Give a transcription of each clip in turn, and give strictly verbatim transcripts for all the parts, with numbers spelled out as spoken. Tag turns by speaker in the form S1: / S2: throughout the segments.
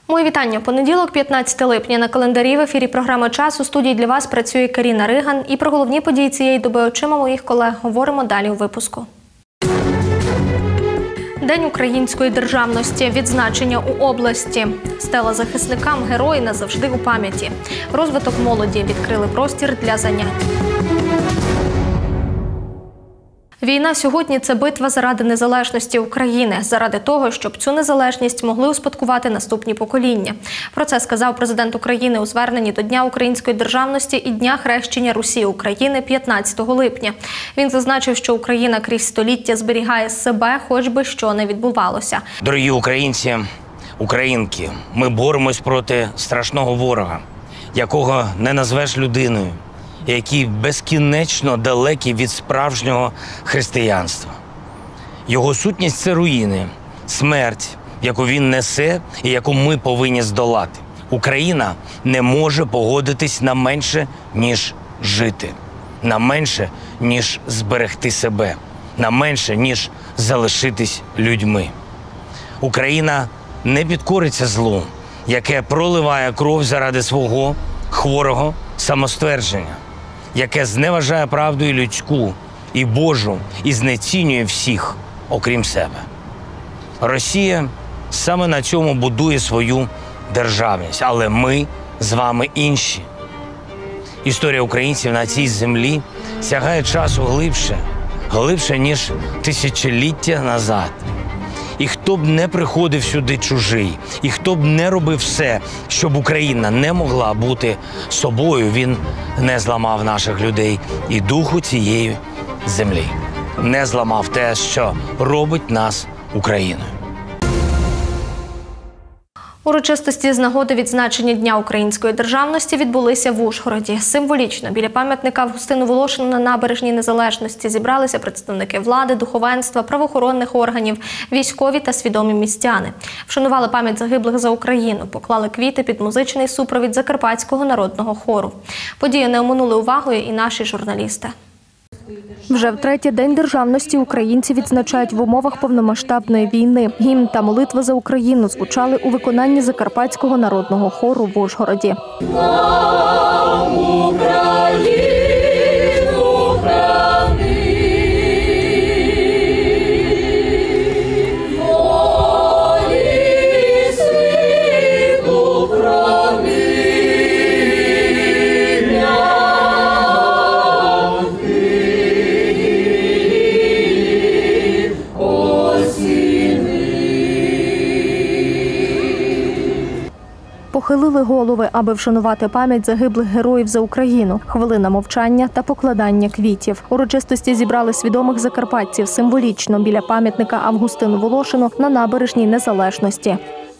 S1: Мої вітання. Понеділок, п'ятнадцяте липня. На календарі в ефірі програми «Час». У студії для вас працює Каріна Риган. І про головні події цієї доби очима моїх колег говоримо далі у випуску. День української державності. Відзначення у області. Стела захисникам, герої назавжди у пам'яті. Розвиток молоді. Відкрили простір для занять. Війна сьогодні – це битва заради незалежності України, заради того, щоб цю незалежність могли успадкувати наступні покоління. Про це сказав президент України у зверненні до Дня української державності і Дня хрещення Русі України п'ятнадцятого липня. Він зазначив, що Україна крізь століття зберігає себе, хоч би що не відбувалося.
S2: Дорогі українці, українки, ми боремось проти страшного ворога, якого не назвеш людиною, який безкінечно далекий від справжнього християнства. Його сутність – це руїни, смерть, яку він несе і яку ми повинні здолати. Україна не може погодитись на менше, ніж жити, на менше, ніж зберегти себе, на менше, ніж залишитись людьми. Україна не підкориться злу, яке проливає кров заради свого хворого самоствердження, яке зневажає правду і людську, і Божу, і знецінює всіх, окрім себе. Росія саме на цьому будує свою державність, але ми з вами інші. Історія українців на цій землі сягає часу глибше, глибше, ніж тисячоліття назад. І хто б не приходив сюди чужий, і хто б не робив все, щоб Україна не могла бути собою, він не зламав наших людей і духу цієї землі. Не зламав те, що робить нас Україною.
S1: Урочистості з нагоди відзначення Дня української державності відбулися в Ужгороді. Символічно біля пам'ятника Августину Волошину на набережній Незалежності зібралися представники влади, духовенства, правоохоронних органів, військові та свідомі містяни. Вшанували пам'ять загиблих за Україну, поклали квіти під музичний супровід Закарпатського народного хору. Події не оминули увагою і наші журналісти. Вже втретє День державності українці відзначають в умовах повномасштабної війни. Гімн та молитва за Україну звучали у виконанні Закарпатського народного хору в Ужгороді. Похилили голови, аби вшанувати пам'ять загиблих героїв за Україну. Хвилина мовчання та покладання квітів. Урочистості зібрали свідомих закарпатців символічно біля пам'ятника Августину Волошину на набережній Незалежності.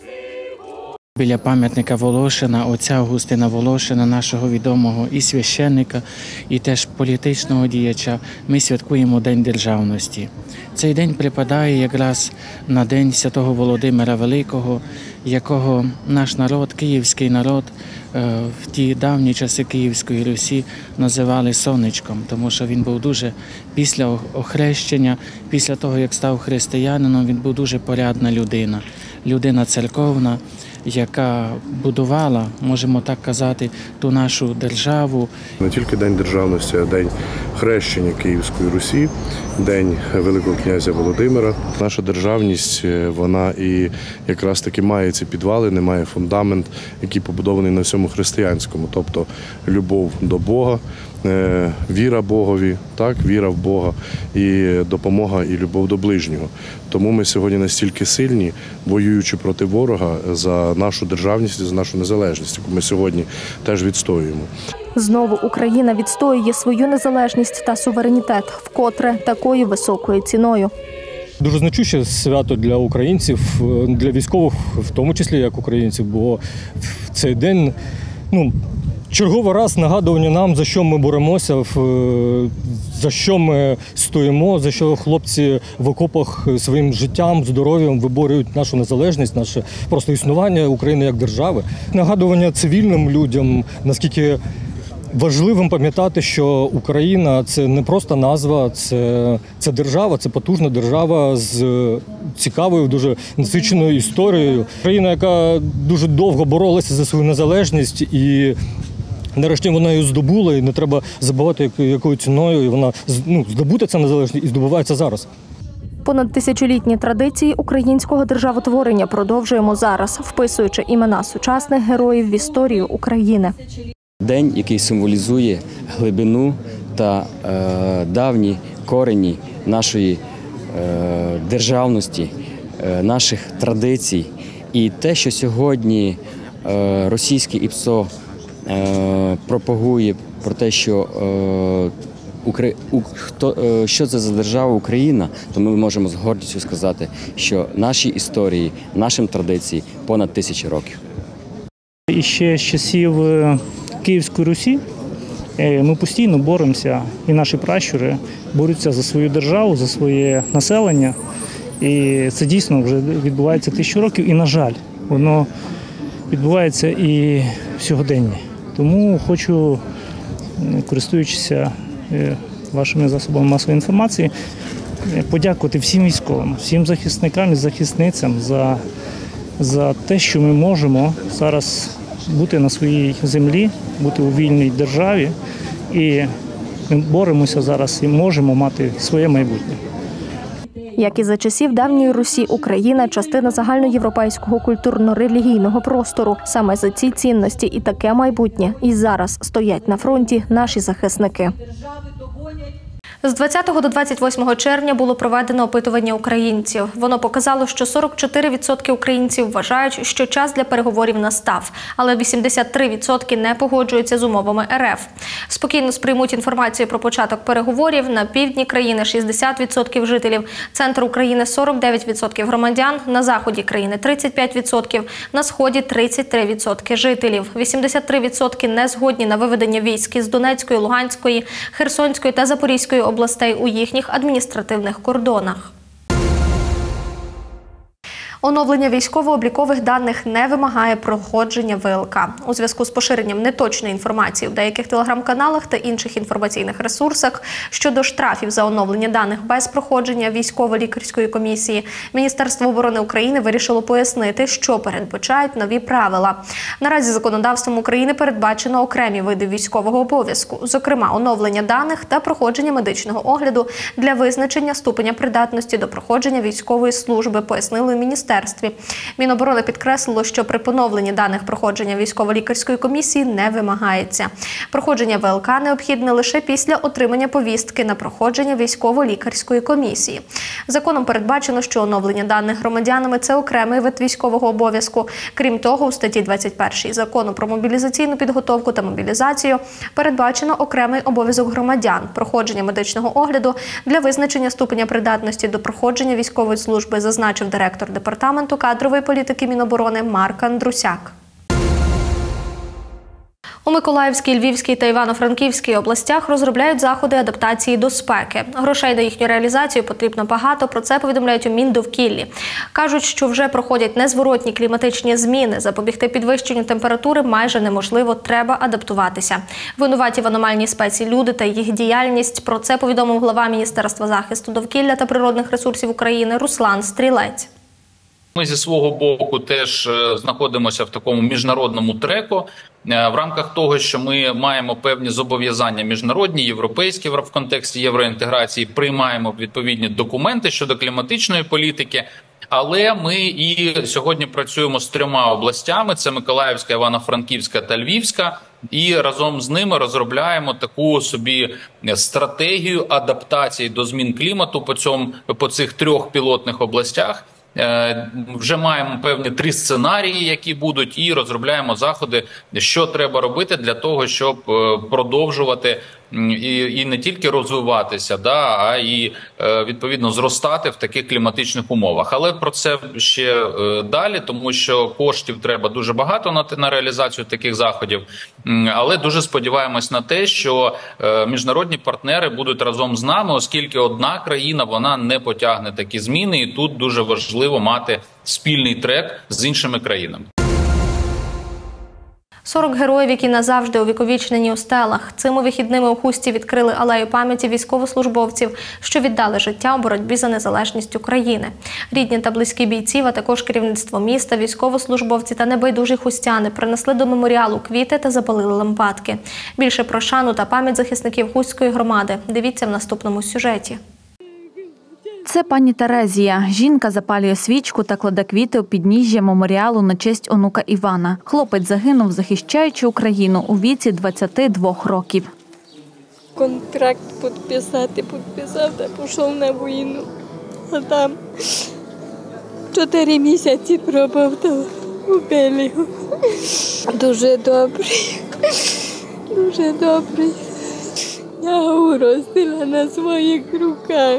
S3: Біля пам'ятника Волошина, отця Августина Волошина, нашого відомого і священника, і теж політичного діяча, ми святкуємо День державності. Цей день припадає якраз на День Святого Володимира Великого, якого наш народ, київський народ, в ті давні часи Київської Русі називали сонечком, тому що він був дуже, після охрещення, після того, як став християнином, він був дуже порядна людина, людина церковна, яка будувала, можемо так казати, ту нашу державу.
S4: Не тільки День державності, а День хрещення Київської Русі, День Великого князя Володимира. Наша державність, вона і якраз таки має ці підвалини, має фундамент, який побудований на всьому християнському, тобто любов до Бога, віра Богові, так, віра в Бога і допомога і любов до ближнього. Тому ми сьогодні настільки сильні, воюючи проти ворога за нашу державність і за нашу незалежність, яку ми сьогодні теж відстоюємо.
S1: Знову Україна відстоює свою незалежність та суверенітет, вкотре такою високою ціною.
S5: Дуже значуще свято для українців, для військових, в тому числі як українців, бо в цей день, ну, черговий раз нагадування нам, за що ми боремося, за що ми стоїмо, за що хлопці в окопах своїм життям, здоров'ям виборюють нашу незалежність, наше просто існування України як держави. Нагадування цивільним людям, наскільки важливим пам'ятати, що Україна – це не просто назва, це, це держава, це потужна держава з цікавою, дуже насиченою історією. Країна, яка дуже довго боролася за свою незалежність і нарешті вона її здобула, і не треба забувати, якою ціною і вона ну, здобута ця незалежність і здобувається зараз.
S1: Понад тисячолітні традиції українського державотворення продовжуємо зараз, вписуючи імена сучасних героїв в історію України.
S6: День, який символізує глибину та е, давні корені нашої е, державності, е, наших традицій. І те, що сьогодні е, російське ІПСО е, пропагує про те, що е, Укра... У... Хто... е, що це за держава Україна, то ми можемо з гордістю сказати, що нашій історії, нашим традиції понад тисячі років.
S7: І ще з часів Київської Русі ми постійно боремося, і наші пращури борються за свою державу, за своє населення. І це дійсно вже відбувається тисячу років, і, на жаль, воно відбувається і в сьогоденні. Тому хочу, користуючись вашими засобами масової інформації, подякувати всім військовим, всім захисникам і захисницям за, за те, що ми можемо зараз бути на своїй землі, бути у вільній державі, і ми боремося зараз і можемо мати своє майбутнє.
S1: Як і за часів давньої Русі, Україна – частина загальноєвропейського культурно-релігійного простору. Саме за ці цінності і таке майбутнє і зараз стоять на фронті наші захисники. З двадцятого до двадцять восьмого червня було проведено опитування українців. Воно показало, що сорок чотири відсотки українців вважають, що час для переговорів настав, але вісімдесят три відсотки не погоджуються з умовами РФ. Спокійно сприймуть інформацію про початок переговорів на півдні країни – шістдесят відсотків жителів, центр України – сорок дев'ять відсотків громадян, на заході країни – тридцять п'ять відсотків, на сході – тридцять три відсотки жителів. вісімдесят три відсотки не згодні на виведення військ із Донецької, Луганської, Херсонської та Запорізької областей областей у їхніх адміністративних кордонах. Оновлення військово-облікових даних не вимагає проходження ВЛК. У зв'язку з поширенням неточної інформації в деяких телеграм-каналах та інших інформаційних ресурсах щодо штрафів за оновлення даних без проходження військово-лікарської комісії, Міністерство оборони України вирішило пояснити, що передбачають нові правила. Наразі законодавством України передбачено окремі види військового обов'язку, зокрема оновлення даних та проходження медичного огляду для визначення ступеня придатності до проходження військової служби, пояснили міністерство. Міноборони підкреслило, що при поновленні даних проходження військово-лікарської комісії не вимагається. Проходження ВЛК необхідне лише після отримання повістки на проходження військово-лікарської комісії. Законом передбачено, що оновлення даних громадянами – це окремий вид військового обов'язку. Крім того, у статті двадцять першій Закону про мобілізаційну підготовку та мобілізацію передбачено окремий обов'язок громадян – проходження медичного огляду для визначення ступеня придатності до проходження військової служби, зазначив директор департаменту Департаменту кадрової політики Міноборони Марк Андрусяк. У Миколаївській, Львівській та Івано-Франківській областях розробляють заходи адаптації до спеки. Грошей на їхню реалізацію потрібно багато, про це повідомляють у Міндовкіллі. Кажуть, що вже проходять незворотні кліматичні зміни. Запобігти підвищенню температури майже неможливо, треба адаптуватися. Винуваті в аномальній спеці люди та їх діяльність. Про це повідомив глава Міністерства захисту довкілля та природних ресурсів України Руслан Стрілець.
S8: Ми зі свого боку теж знаходимося в такому міжнародному треку в рамках того, що ми маємо певні зобов'язання міжнародні, європейські в контексті євроінтеграції, приймаємо відповідні документи щодо кліматичної політики. Але ми і сьогодні працюємо з трьома областями – це Миколаївська, Івано-Франківська та Львівська. І разом з ними розробляємо таку собі стратегію адаптації до змін клімату по, цьому, по цих трьох пілотних областях. Вже маємо певні три сценарії, які будуть, і розробляємо заходи, що треба робити для того, щоб продовжувати і, і не тільки розвиватися, да, а і відповідно зростати в таких кліматичних умовах. Але про це ще далі, тому що коштів треба дуже багато на, на реалізацію таких заходів. Але дуже сподіваємось на те, що міжнародні партнери будуть разом з нами, оскільки одна країна, вона не потягне такі зміни, і тут дуже важливо мати спільний трек з іншими країнами.
S1: сорок героїв, які назавжди увіковічнені у стелах. Цими вихідними у Хусті відкрили алею пам'яті військовослужбовців, що віддали життя у боротьбі за незалежність України. Рідні та близькі бійців, а також керівництво міста, військовослужбовці та небайдужі хустяни принесли до меморіалу квіти та запалили лампадки. Більше про шану та пам'ять захисників Хустської громади дивіться в наступному сюжеті.
S9: Це пані Терезія. Жінка запалює свічку та кладе квіти у підніжжя меморіалу на честь онука Івана. Хлопець загинув, захищаючи Україну у віці двадцяти двох років.
S10: Контракт підписати, підписав та пішов на війну. А там чотири місяці пробув, то вбили його. Дуже добрий, дуже добрий. Я його ростила на своїх руках.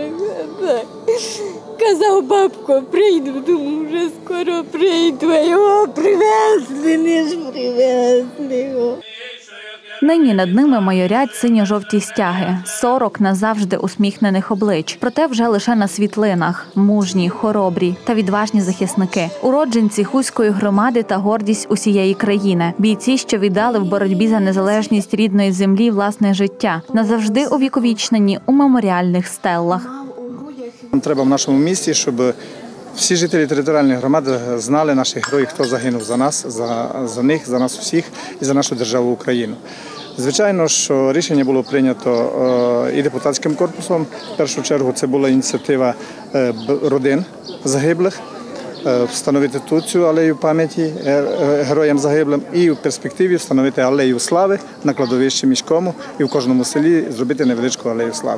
S10: Казав, бабко, прийду, думаю, вже скоро прийду, а його привезли, не ж привезли його.
S9: Нині над ними майорять синьо-жовті стяги, сорок назавжди усміхнених облич. Проте вже лише на світлинах – мужні, хоробрі та відважні захисники. Уродженці Хустської громади та гордість усієї країни. Бійці, що віддали в боротьбі за незалежність рідної землі власне життя. Назавжди увіковічнені у меморіальних стеллах.
S11: Нам треба в нашому місті, щоб всі жителі територіальної громади знали наших героїв, хто загинув за нас, за, за них, за нас усіх і за нашу державу Україну. Звичайно, що рішення було прийнято і депутатським корпусом. В першу чергу це була ініціатива родин загиблих, встановити тут цю алею пам'яті героям загиблим і в перспективі встановити алею слави на кладовищі міському і в кожному селі зробити невеличку алею слави.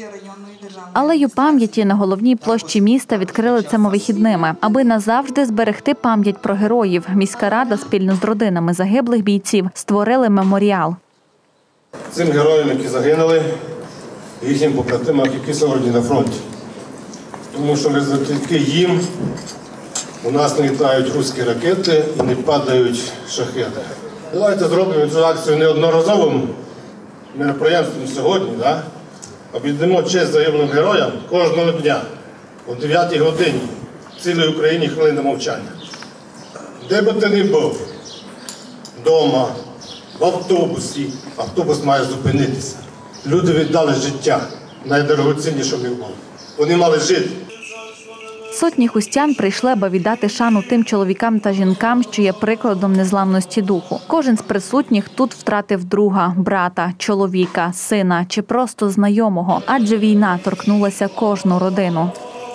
S9: Алею пам'яті на головній площі міста відкрили цими вихідними. Аби назавжди зберегти пам'ять про героїв, міська рада спільно з родинами загиблих бійців створили меморіал.
S12: Цим героям, які загинули, їхнім побратимам, які сьогодні на фронті. Тому що завдяки їм у нас не літають руські ракети і не падають шахеди. Давайте зробимо цю акцію неодноразовим мероприємством сьогодні, да? Об'єднамо честь загиблим героям кожного дня о дев'ятій годині в цілій Україні хвилина мовчання. Де би ти не був, вдома, в автобусі, автобус має зупинитися. Люди віддали життя, найдорогоцінніше в них було. Вони мали жити.
S9: Сотні хустян прийшли, аби віддати шану тим чоловікам та жінкам, що є прикладом незламності духу. Кожен з присутніх тут втратив друга, брата, чоловіка, сина чи просто знайомого, адже війна торкнулася кожну родину.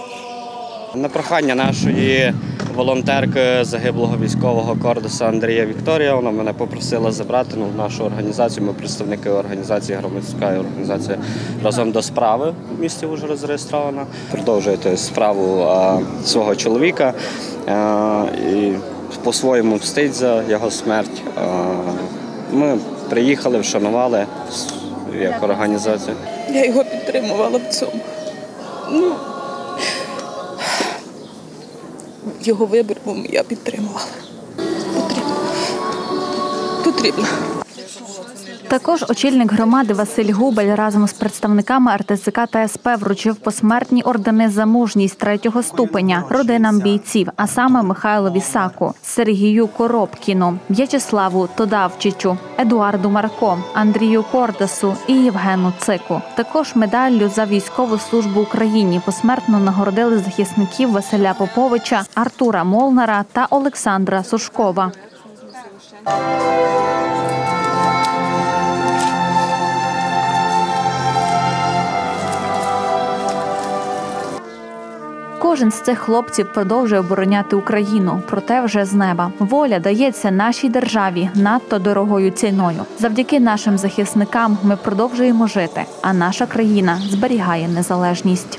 S13: На прохання нашої волонтерки загиблого військового Кордуса Андрія Вікторія, вона мене попросила забрати ну, в нашу організацію. Ми представники організації, громадська організація «Разом до справи» в місті Ужгород зареєстрована. Продовжує справу а, свого чоловіка а, і по-своєму мстить за його смерть. А, ми приїхали, вшанували як організація.
S10: Я його підтримувала в цьому. Ну, його вибір, бо я підтримувала. Потрібно. Потрібно.
S9: Також очільник громади Василь Губель разом з представниками ар те це ка та ес пе вручив посмертні ордени за мужність третього ступеня родинам бійців, а саме Михайлові Саку, Сергію Коробкіну, В'ячеславу Тодавчичу, Едуарду Марко, Андрію Кордасу і Євгену Цику. Також медаллю за військову службу Україні посмертно нагородили захисників Василя Поповича, Артура Молнара та Олександра Сушкова. Кожен з цих хлопців продовжує обороняти Україну, проте вже з неба. Воля дається нашій державі надто дорогою ціною. Завдяки нашим захисникам ми продовжуємо жити, а наша країна зберігає незалежність.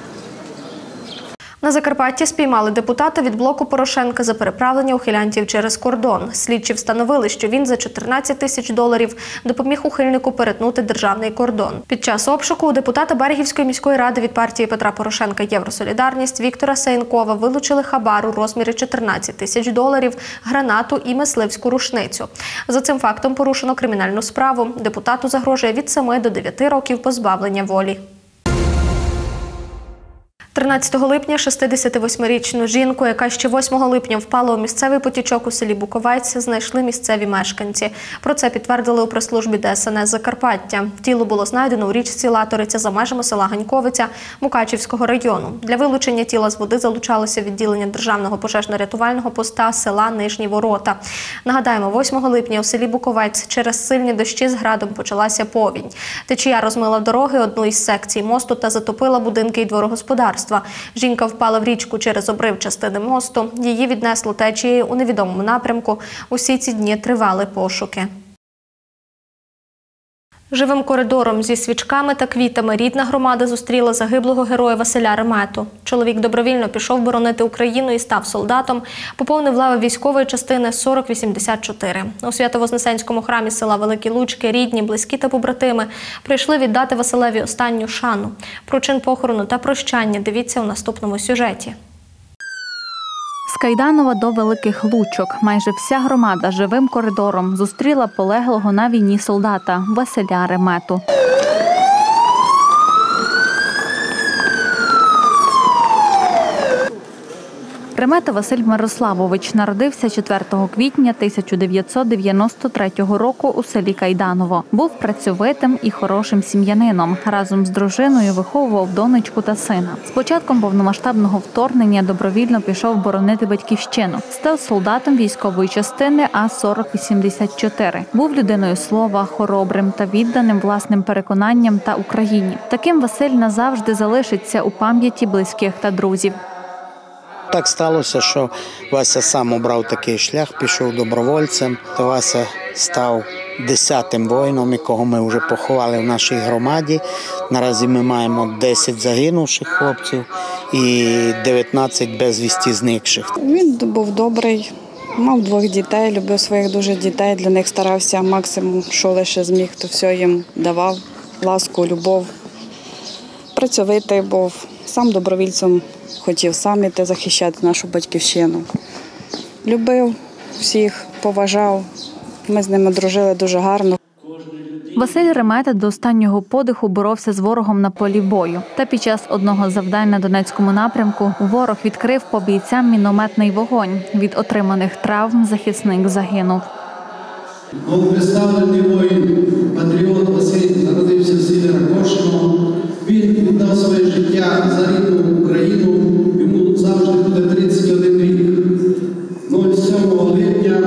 S1: На Закарпатті спіймали депутата від блоку Порошенка за переправлення ухилянтів через кордон. Слідчі встановили, що він за чотирнадцять тисяч доларів допоміг ухильнику перетнути державний кордон. Під час обшуку у депутата Берегівської міської ради від партії Петра Порошенка «Євросолідарність» Віктора Саєнкова вилучили хабар у розмірі чотирнадцять тисяч доларів, гранату і мисливську рушницю. За цим фактом порушено кримінальну справу. Депутату загрожує від семи до дев'яти років позбавлення волі. тринадцятого липня шістдесятивосьмирічну жінку, яка ще восьмого липня впала у місцевий потічок у селі Буковець, знайшли місцеві мешканці. Про це підтвердили у прес-службі Де Ес Ен Ес Закарпаття. Тіло було знайдено у річці Латориця за межами села Ганьковиця Мукачівського району. Для вилучення тіла з води залучалося відділення Державного пожежно-рятувального поста села Нижні Ворота. Нагадаємо, восьмого липня у селі Буковець через сильні дощі з градом почалася повінь. Течія розмила дороги, одну із секцій мосту та затопила будинки і дворогосподарства. Жінка впала в річку через обрив частини мосту. Її віднесло течією у невідомому напрямку. Усі ці дні тривали пошуки. Живим коридором зі свічками та квітами рідна громада зустріла загиблого героя Василя Ремету. Чоловік добровільно пішов боронити Україну і став солдатом, поповнив лави військової частини сорок вісімдесят чотири. У Свято-Вознесенському храмі села Великі Лучки рідні, близькі та побратими прийшли віддати Василеві останню шану. Про чин похорону та прощання дивіться у наступному сюжеті.
S9: З Кайданова до Великих Лучок майже вся громада живим коридором зустріла полеглого на війні солдата Василя Ремету. Ремета Василь Мирославович народився четвертого квітня тисяча дев'ятсот дев'яносто третього року у селі Кайданово. Був працьовитим і хорошим сім'янином. Разом з дружиною виховував донечку та сина. З початком повномасштабного вторгнення добровільно пішов боронити батьківщину. Став солдатом військової частини А сорок вісімдесят чотири. Був людиною слова, хоробрим та відданим власним переконанням та Україні. Таким Василь назавжди залишиться у пам'яті близьких та друзів.
S14: Так сталося, що Вася сам обрав такий шлях, пішов добровольцем. То Вася став десятим воїном, якого ми вже поховали в нашій громаді. Наразі ми маємо десять загинувших хлопців і дев'ятнадцять безвісті зникших.
S15: Він був добрий, мав двох дітей, любив своїх дуже дітей, для них старався максимум, що лише зміг, то все їм давав, ласку, любов. Працьовитий був, сам добровільцем хотів сам іти захищати нашу батьківщину. Любив всіх, поважав, ми з ними дружили дуже гарно.
S9: Василь Ремета до останнього подиху боровся з ворогом на полі бою. Та під час одного з завдань на Донецькому напрямку ворог відкрив по бійцям мінометний вогонь. Від отриманих травм захисник загинув.
S16: Новоприставлений воїн, патріот Василь народився в селі Ракошино. Він віддав своє життя за рідну Україну. Йому завжди буде тридцять один рік. сьомого липня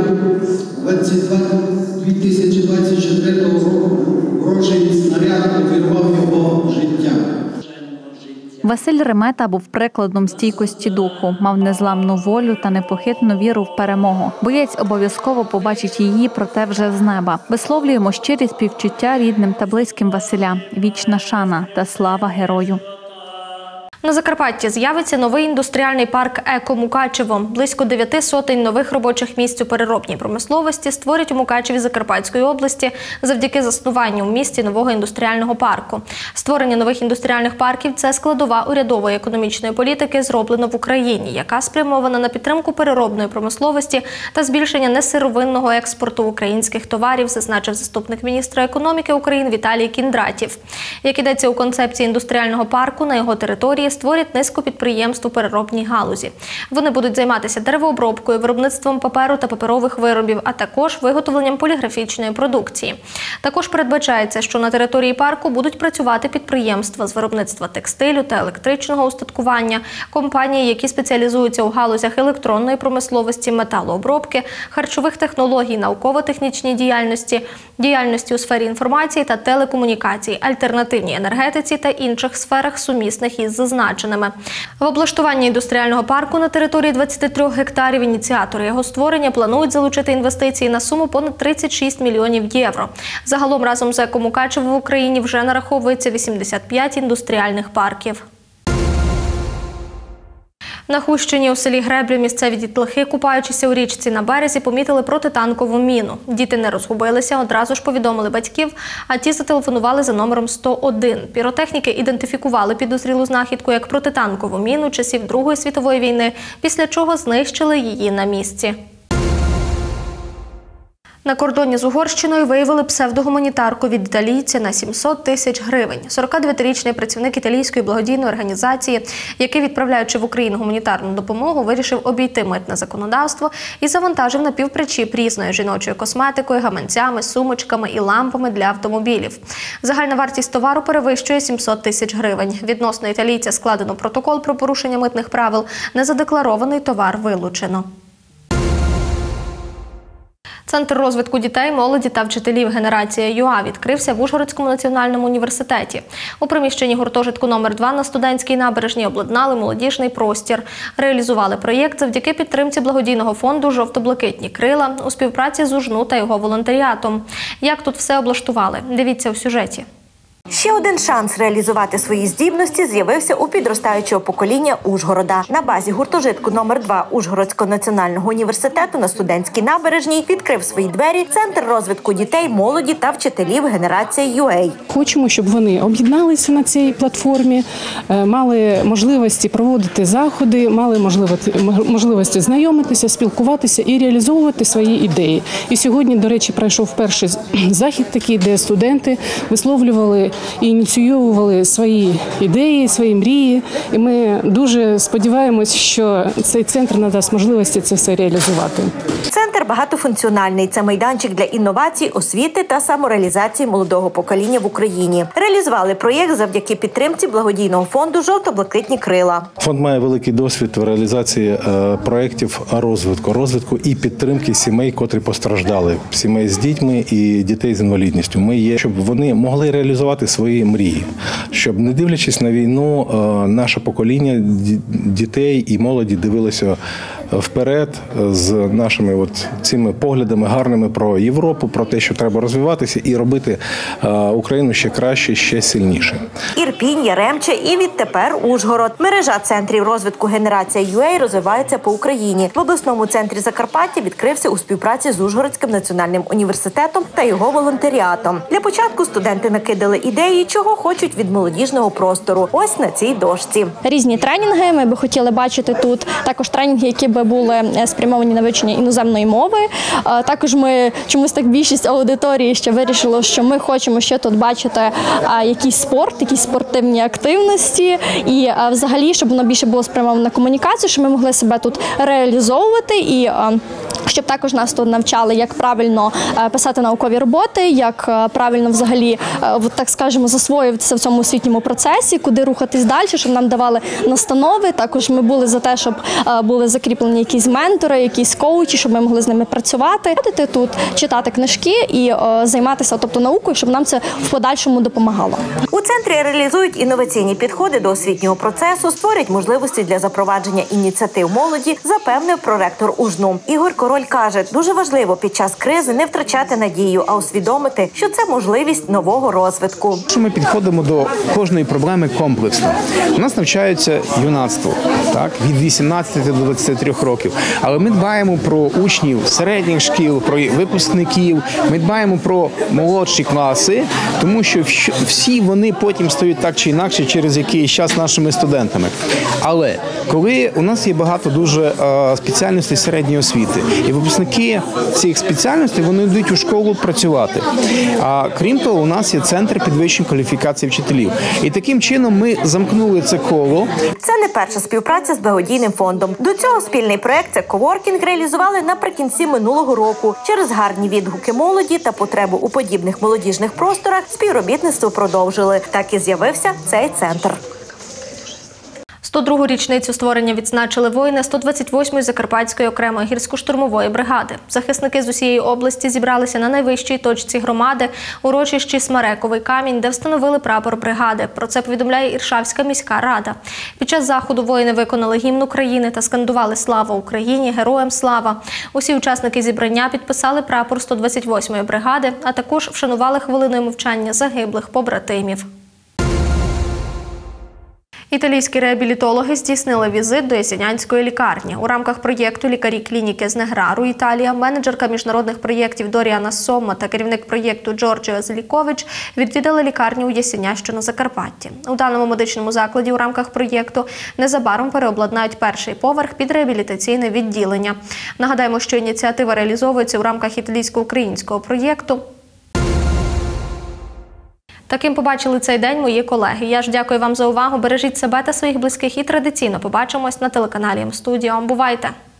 S16: дві тисячі двадцять четвертого року ворожий снаряд обірвав його життя.
S9: Василь Ремета був прикладом стійкості духу, мав незламну волю та непохитну віру в перемогу. Боєць обов'язково побачить її, проте вже з неба. Висловлюємо щирі співчуття рідним та близьким Василя. Вічна шана та слава герою.
S1: На Закарпатті з'явиться новий індустріальний парк «Еко Мукачево». Близько дев'яти сотень нових робочих місць у переробній промисловості створять у Мукачеві Закарпатської області завдяки заснуванню в місті нового індустріального парку. Створення нових індустріальних парків – це складова урядової економічної політики, зроблено в Україні, яка спрямована на підтримку переробної промисловості та збільшення несировинного експорту українських товарів, зазначив заступник міністра економіки України Віталій Кіндратів. Як йдеться у концепції індустріального парку, на його території створять низку підприємств у переробній галузі. Вони будуть займатися деревообробкою, виробництвом паперу та паперових виробів, а також виготовленням поліграфічної продукції. Також передбачається, що на території парку будуть працювати підприємства з виробництва текстилю та електричного устаткування, компанії, які спеціалізуються у галузях електронної промисловості, металообробки, харчових технологій, науково-технічній діяльності, діяльності у сфері інформації та телекомунікацій, альтернативній енергетиці та інших сферах, сумісних із зазначеними. В облаштуванні індустріального парку на території двадцяти трьох гектарів ініціатори його створення планують залучити інвестиції на суму понад тридцять шість мільйонів євро. Загалом разом з «Еко Мукачево» в Україні вже нараховується вісімдесят п'ять індустріальних парків. На Хустщині у селі Греблі місцеві дітлахи, купаючися у річці на березі, помітили протитанкову міну. Діти не розгубилися, одразу ж повідомили батьків, а ті зателефонували за номером сто один. Піротехніки ідентифікували підозрілу знахідку як протитанкову міну часів Другої світової війни, після чого знищили її на місці. На кордоні з Угорщиною виявили псевдогуманітарку від італійця на сімсот тисяч гривень. сорокадев'ятирічний працівник італійської благодійної організації, який, відправляючи в Україну гуманітарну допомогу, вирішив обійти митне законодавство і завантажив на півпричіп різною жіночою косметикою, гаманцями, сумочками і лампами для автомобілів. Загальна вартість товару перевищує сімсот тисяч гривень. Відносно італійця складено протокол про порушення митних правил. Незадекларований товар вилучено. Центр розвитку дітей, молоді та вчителів «Генерація ЮА» відкрився в Ужгородському національному університеті. У приміщенні гуртожитку номер два на Студентській набережній обладнали молодіжний простір. Реалізували проєкт завдяки підтримці благодійного фонду «Жовто-блакитні крила» у співпраці з УЖНУ та його волонтеріатом. Як тут все облаштували? Дивіться у сюжеті.
S17: Ще один шанс реалізувати свої здібності з'явився у підростаючого покоління Ужгорода. На базі гуртожитку номер два Ужгородського національного університету на Студентській набережній відкрив свої двері Центр розвитку дітей, молоді та вчителів «Генерація ЮА».
S18: Хочемо, щоб вони об'єдналися на цій платформі, мали можливості проводити заходи, мали можливості знайомитися, спілкуватися і реалізовувати свої ідеї. І сьогодні, до речі, пройшов перший захід такий, де студенти висловлювали і ініціювали свої ідеї, свої мрії. І ми дуже сподіваємось, що цей центр надасть можливості це все реалізувати.
S17: Центр багатофункціональний. Це майданчик для інновацій, освіти та самореалізації молодого покоління в Україні. Реалізували проєкт завдяки підтримці благодійного фонду «Жовто-блакитні крила».
S19: Фонд має великий досвід в реалізації проєктів розвитку, розвитку і підтримки сімей, котрі постраждали, сімей з дітьми і дітей з інвалідністю. Ми є, щоб вони могли реалізувати свої мрії, щоб, не дивлячись на війну, наше покоління дітей і молоді дивилося вперед з нашими от цими поглядами гарними про Європу, про те, що треба розвиватися і робити Україну ще краще, ще сильніше.
S17: Ірпінь, Яремче і відтепер Ужгород. Мережа центрів розвитку «Генерація ЮА» розвивається по Україні. В обласному центрі Закарпаття відкрився у співпраці з Ужгородським національним університетом та його волонтеріатом. Для початку студенти накидали ідеї, чого хочуть від молодіжного простору. Ось на цій дошці.
S20: Різні тренінги ми би хотіли бачити тут. Також тренінги, які би були спрямовані на вивчення іноземної мови. Також ми чомусь так більшість аудиторії ще вирішило, що ми хочемо ще тут бачити якийсь спорт, якісь спортивні активності і взагалі, щоб воно більше було спрямовано на комунікацію, щоб ми могли себе тут реалізовувати і щоб також нас тут навчали, як правильно писати наукові роботи, як правильно взагалі, так скажемо, засвоюватися в цьому освітньому процесі, куди рухатись далі, щоб нам давали настанови. Також ми були за те, щоб були закріплені якісь ментори, якісь коучі, щоб ми могли з ними працювати, ходити тут, читати книжки і займатися, тобто наукою, щоб нам це в подальшому допомагало.
S17: У центрі реалізують інноваційні підходи до освітнього процесу, створюють можливості для запровадження ініціатив молоді, запевнив проректор УЖНУ. Ігор Король каже, дуже важливо під час кризи не втрачати надію, а усвідомити, що це можливість нового розвитку.
S21: Ми підходимо до кожної проблеми комплексно. У нас навчаються юнацтво, так, від вісімнадцяти до двадцяти трьох років. Але ми дбаємо про учнів середніх шкіл, про випускників, ми дбаємо про молодші класи, тому що всі вони потім стають так чи інакше через якийсь час нашими студентами. Але коли у нас є багато дуже спеціальностей середньої освіти, і випускники цих спеціальностей, вони йдуть у школу працювати. А крім того, у нас є центр підвищення кваліфікації вчителів. І таким чином ми замкнули це коло.
S17: Це не перша співпраця з благодійним фондом. До цього спільний проєкт «Це коворкінг» реалізували наприкінці минулого року. Через гарні відгуки молоді та потребу у подібних молодіжних просторах співробітництво продовжили. Так і з'явився цей центр.
S1: сто другу річницю створення відзначили воїни сто двадцять восьмої Закарпатської окремої гірсько-штурмової бригади. Захисники з усієї області зібралися на найвищій точці громади – урочищі Смерековий камінь, де встановили прапор бригади. Про це повідомляє Іршавська міська рада. Під час заходу воїни виконали гімн України та скандували «Слава Україні! Героям слава!». Усі учасники зібрання підписали прапор сто двадцять восьмої бригади, а також вшанували хвилиною мовчання загиблих побратимів. Італійські реабілітологи здійснили візит до Ясінянської лікарні. У рамках проєкту «Лікарі клініки з Неграру Італія» менеджерка міжнародних проєктів Доріана Сомма та керівник проєкту Джорджіо Зелікович відвідали лікарню у Ясіня, що на Закарпатті. У даному медичному закладі у рамках проєкту незабаром переобладнають перший поверх під реабілітаційне відділення. Нагадаємо, що ініціатива реалізовується у рамках італійсько-українського проєкту. Таким побачили цей день мої колеги. Я ж дякую вам за увагу. Бережіть себе та своїх близьких і традиційно побачимось на телеканалі М-студіо. Бувайте!